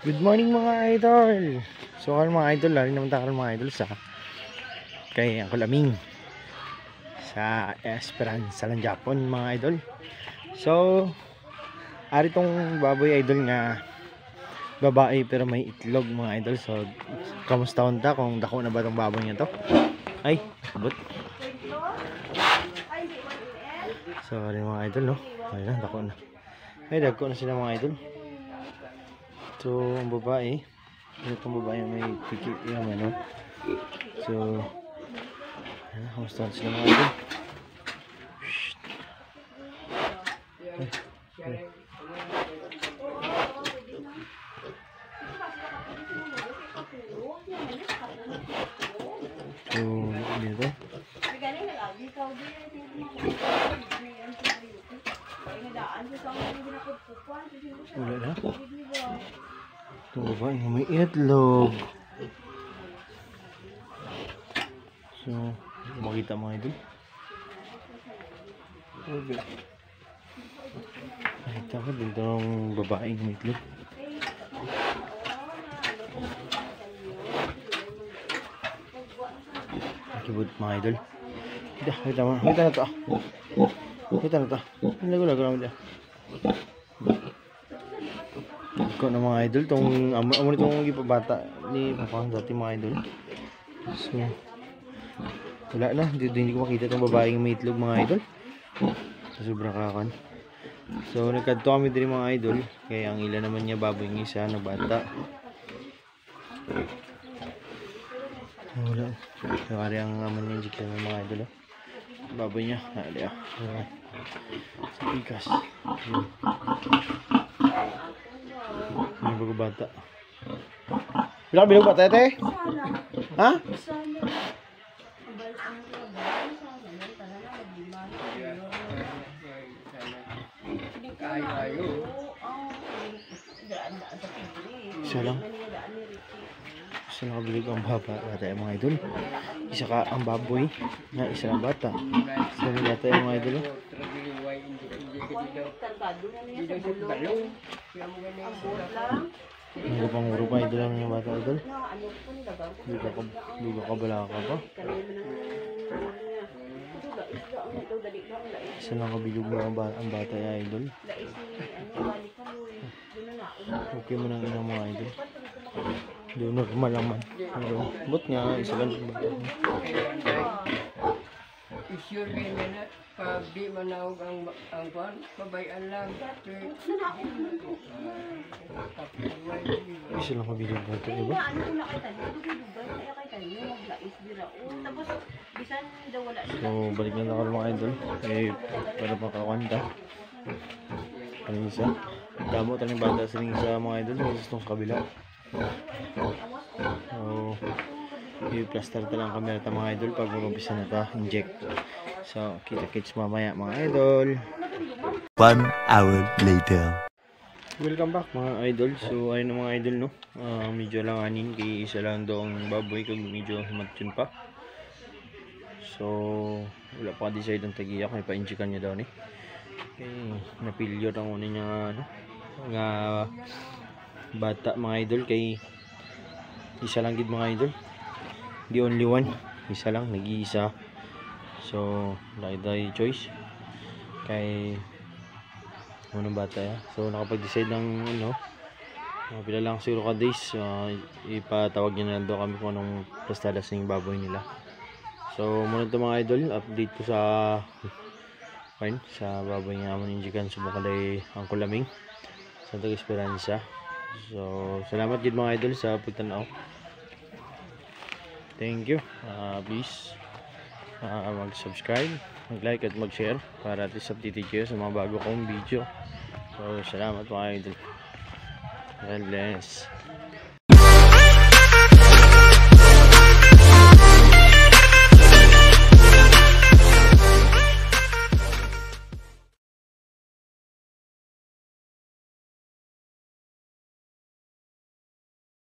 Good morning mga idol. So karon mga idol, lalo naman tayo mga idol sa kay Uncle Aming sa Esperanza lang Japon mga idol. So ari tong baboy idol nga babae pero may itlog mga idol. So kamusta unta kung dako na ba tong baboy nga to? Ay, abot. So ari mga idol no. Ay na dako na. Ay dagko na sila mga idol. So, ang babae, itong babae may tikit yung ano. So, ayan, kamusta sila mga idol. So, dito. Wala na. Itong babae nga may itlog. So, makita mga idol. Nakita ko dito ang babae nga may itlog. Nakibot mga idol. Kita na to. Kita na to. Lago-lago naman dyan. Ikaw na mga idol, amo nitong gipabata ni Papang dati mga idol. So, wala na, hindi ko makita itong babaeng may itlog mga idol. So, sobrang kakan. So, nagkadto kami din mga idol, kaya ang ilan naman niya baboy ng isa na bata. Wala. So, ari ang aman niya jika ng mga idol. Baboy niya, ali ah. Sa pikas. Ini bago bata. Bila bilog bata ite? Ha? Isa lang kabilig ang baba bata yung mga idol. Isa ka ang baboy na isa lang bata. Isa lang bata yung mga idol. Ang panguro pa idol lang yung bata idol. Duga ka bala ka pa. Isa lang kabilog na ang bata yung idol. Okay mo nang inang mga idol. Doon normal lang man. Pero bot nga isa lang yung bata. Isure kayo na pag di manawag ang buwan, pabayaan lang. Isa lang kabilog bata, diba? So, balik na ako mga idol. Para makakanta. Ang isa. Damo tayo ng bata sa isa mga idol. Gusto sa kabila. So, i-plaster ta lang camera ta mga idol pag mag-umpisa na ta inject. So, kita-kits mamaya mga idol. 1 hour later. Welcome back mga idol. So, ayun na mga idol no. Medyo lang anin kay isa lang doong baboy kung medyo himatyon pa. So, wala pa decide ang tagiya kung ipa-injectan niya daw ni. Okay, napilyo ang una niya ano, nga bata mga idol kay isa lang gid mga idol. The only one, isa lang, nag-iisa. So, day choice kay unang bata ya. So, nakapag-decide ng ano, pila lang siguro ka days, ipatawag niya na lang daw kami kung anong plastadas ng baboy nila. So, muna ito mga idol, update ko sa baboy nga amon injikan subukalay ang kulaming sa Taga Esperanza. So, salamat din mga idol sa pagtanaw. Thank you. Please mag-subscribe, mag-like at mag-share para at least updated kayo sa mga bago kong video. So, salamat mga idol. God bless.